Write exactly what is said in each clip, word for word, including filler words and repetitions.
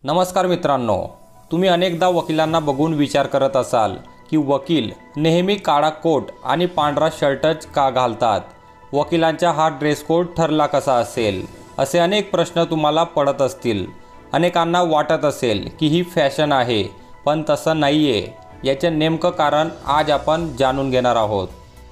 नमस्कार मित्रांनो, तुम्ही अनेकदा वकिलांना बघून विचार करत असाल की वकील नेहमी काळा कोट आणि पांढरा शर्टच का घालतात. वकिलांचा हा ड्रेस कोड ठरला कसा असेल, असे अनेक प्रश्न तुम्हाला पडत असतील. अनेकांना वाटत असेल की ही फॅशन आहे, पण तसं नाही आहे. याचे नेमकं कारण आज आपण जाणून घेणार आहोत.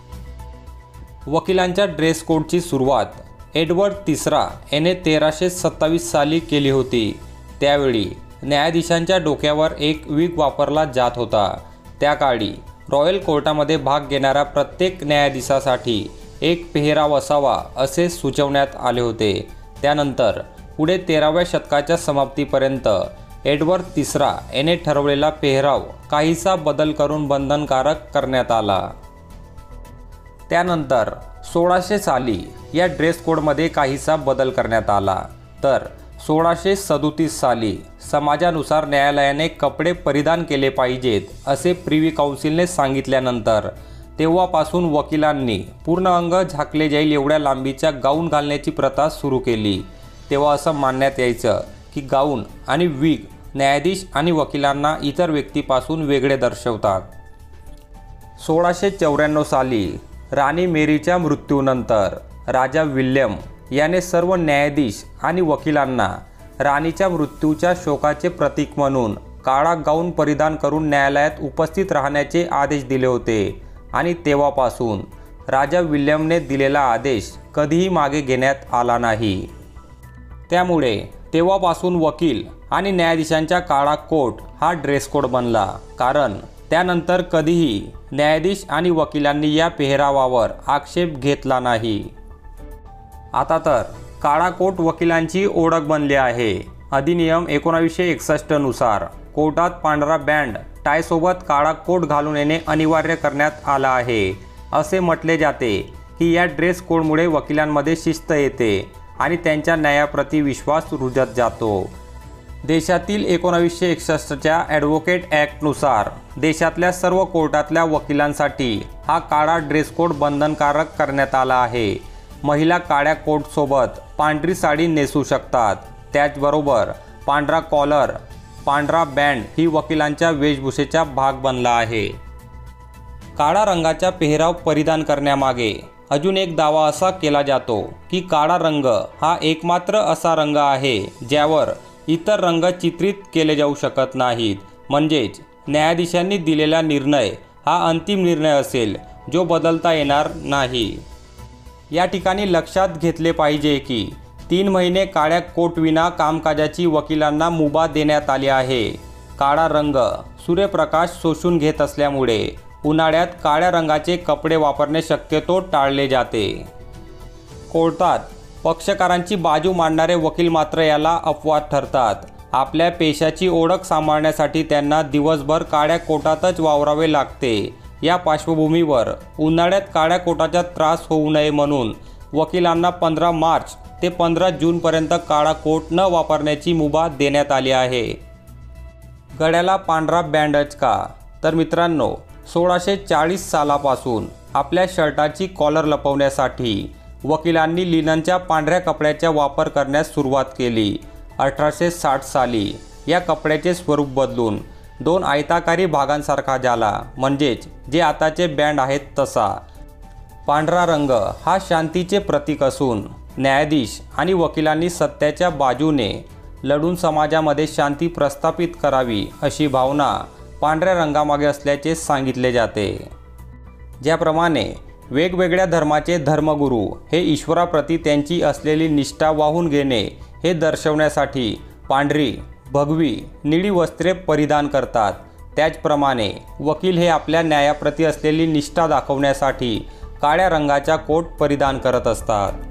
वकिलांच्या ड्रेस कोडची सुरुवात एडवर्ड तिसरा याने तेराशे सत्तावीस साली केली होती. त्यावेळी न्यायाधीशांच्या डोक्यावर एक विग वापरला जात होता. त्या काळी रॉयल कोर्टामध्ये भाग घेणाऱ्या प्रत्येक न्यायाधीशासाठी एक पेहराव असावा असे सुचवण्यात आले होते. त्यानंतर पुढे तेराव्या शतकाच्या समाप्तीपर्यंत एडवर्ड तिसरा याने ठरवलेला पेहराव काहीसा बदल करून बंधनकारक करण्यात आला. त्यानंतर सोळाशे साली या ड्रेस कोडमध्ये काहीसा बदल करण्यात आला. तर सोळाशे सदोतीस साली समाजानुसार न्यायालयाने कपडे परिधान केले पाहिजेत असे प्रिव्ही काउन्सिलने सांगितल्यानंतर तेव्हापासून वकिलांनी पूर्ण अंग झाकले जाईल एवढ्या लांबीच्या गाऊन घालण्याची प्रथा सुरू केली. तेव्हा असं मानण्यात यायचं की गाऊन आणि विग न्यायाधीश आणि वकिलांना इतर व्यक्तीपासून वेगळे दर्शवतात. सोळाशे चौऱ्याण्णव साली राणी मेरीच्या मृत्यूनंतर राजा विल्यम याने सर्व न्यायाधीश आणि वकिलांना राणीच्या मृत्यूच्या शोकाचे प्रतीक म्हणून काळा गाऊन परिधान करून न्यायालयात उपस्थित राहण्याचे आदेश दिले होते. आणि तेव्हापासून राजा विल्यमने दिलेला आदेश कधीही मागे घेण्यात आला नाही. त्यामुळे तेव्हापासून वकील आणि न्यायाधीशांचा काळा कोट हा ड्रेस कोड बनला. कारण त्यानंतर कधीही न्यायाधीश आणि वकिलांनी या पेहरावावर आक्षेप घेतला नाही. आता तर काळा कोट वकिलांची ओळख बनली आहे. अधिनियम एकोणावीसशे एकसष्ट नुसार कोर्टात पांढरा बँड टायसोबत काळा कोट घालून येणे अनिवार्य करण्यात आला आहे. असे म्हटले जाते की या ड्रेस कोडमुळे वकिलांमध्ये शिस्त येते आणि त्यांच्या न्यायाप्रती विश्वास रुजत जातो. देशातील एकोणावीसशे एकसष्टच्या ॲडव्होकेट ॲक्टनुसार देशातल्या सर्व कोर्टातल्या वकिलांसाठी हा काळा ड्रेस कोड बंधनकारक करण्यात आला आहे. महिला काळ्या कोटसोबत पांढरी साडी नेसू शकतात. त्याचबरोबर पांढरा कॉलर, पांढरा बँड ही वकिलांच्या वेशभूषेचा भाग बनला आहे. काळा रंगाचा पेहराव परिधान करण्यामागे अजून एक दावा असा केला जातो की काळा रंग हा एकमात्र असा रंग आहे ज्यावर इतर रंग चित्रित केले जाऊ शकत नाहीत. म्हणजेच न्यायाधीशांनी दिलेला निर्णय हा अंतिम निर्णय असेल जो बदलता येणार नाही. या ठिकाणी लक्षात घेतले पाहिजे की तीन महिने काळ्या कोटविना कामकाजाची वकिलांना मुभा देण्यात आली आहे. काळा रंग सूर्यप्रकाश शोषून घेत असल्यामुळे उन्हाळ्यात काळ्या रंगाचे कपडे वापरणे शक्यतो टाळले जाते. कोर्टात पक्षकारांची बाजू मांडणारे वकील मात्र याला अपवाद ठरतात. आपल्या पेशाची ओळख सांभाळण्यासाठी त्यांना दिवसभर काळ्या कोटातच वावरावे लागते. या पार्श्वभूमीवर उन्हाळ्यात काळ्या कोटाचा त्रास होऊ नये म्हणून वकिलांना पंधरा मार्च ते पंधरा जूनपर्यंत काळा कोट न वापरण्याची मुभा देण्यात आली आहे. गळ्याला पांढरा बँडच का? तर मित्रांनो, सोळाशे चाळीस सालापासून आपल्या शर्टाची कॉलर लपवण्यासाठी वकिलांनी लिननच्या पांढऱ्या कपड्याचा वापर करण्यास सुरुवात केली. अठराशे साठ साली या कपड्याचे स्वरूप बदलून दोन आयताकारी भागांसारखा झाला, म्हणजेच जे आताचे बँड आहेत तसा. पांढरा रंग हा शांतीचे प्रतीक असून न्यायाधीश आणि वकिलांनी सत्याच्या बाजूने लढून समाजामध्ये शांती प्रस्थापित करावी अशी भावना पांढऱ्या रंगामागे असल्याचे सांगितले जाते. ज्याप्रमाणे वेगवेगळ्या धर्माचे धर्मगुरू हे ईश्वराप्रती त्यांची असलेली निष्ठा वाहून घेणे हे दर्शवण्यासाठी पांढरी, भगवी, निळी वस्त्रे परिधान करतात, त्याचप्रमाणे वकील हे आपल्या न्यायाप्रती असलेली निष्ठा दाखवण्यासाठी काळ्या रंगाचा कोट परिधान करत असतात.